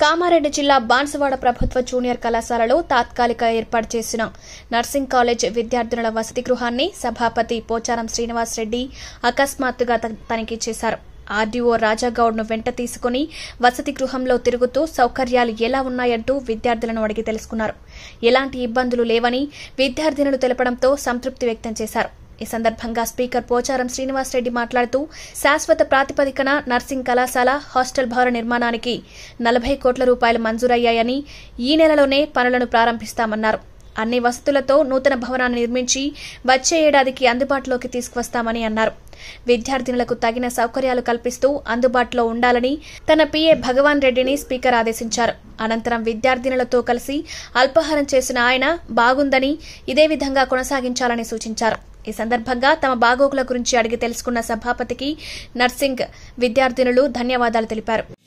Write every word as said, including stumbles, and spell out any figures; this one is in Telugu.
కామారెడ్డి జిల్లా బాన్సువాడ ప్రభుత్వ జూనియర్ కళాశాలలో తాత్కాలిక ఏర్పాటు చేసిన నర్సింగ్ కాలేజ్ విద్యార్థినుల వసతి గృహాన్ని సభాపతి పోచారం శ్రీనివాస్ రెడ్డి అకస్మాత్తుగా తనిఖీ చేశారు. ఆర్డీఓ రాజాగౌడ్ను వెంట తీసుకుని వసతి గృహంలో తిరుగుతూ సౌకర్యాలు ఎలా ఉన్నాయంటూ విద్యార్థులను అడిగి తెలుసుకున్నారు. ఎలాంటి ఇబ్బందులు లేవని విద్యార్థినులు తెలపడంతో సంతృప్తి వ్యక్తం చేశారు. ఈ సందర్భంగా స్పీకర్ పోచారం శ్రీనివాస్ రెడ్డి మాట్లాడుతూ శాశ్వత ప్రాతిపదికన నర్సింగ్ కళాశాల హాస్టల్ భవన నిర్మాణానికి నలభై కోట్ల రూపాయలు మంజూరయ్యాయని ఈ నెలలోనే పనులను ప్రారంభిస్తామన్నారు. అన్ని వసతులతో నూతన భవనాన్ని నిర్మించి వచ్చే ఏడాదికి అందుబాటులోకి తీసుకువస్తామని అన్నారు. విద్యార్థినులకు తగిన సౌకర్యాలు కల్పిస్తూ అందుబాటులో ఉండాలని తన పీఏ భగవాన్ రెడ్డిని స్పీకర్ ఆదేశించారు. అనంతరం విద్యార్థినులతో కలిసి అల్పాహారం చేసిన ఆయన బాగుందని ఇదే విధంగా కొనసాగించాలని సూచించారు. ఈ సందర్భంగా తమ బాగోగుల గురించి అడిగి తెలుసుకున్న సభాపతికి నర్సింగ్ విద్యార్థినులు ధన్యవాదాలు తెలిపారు.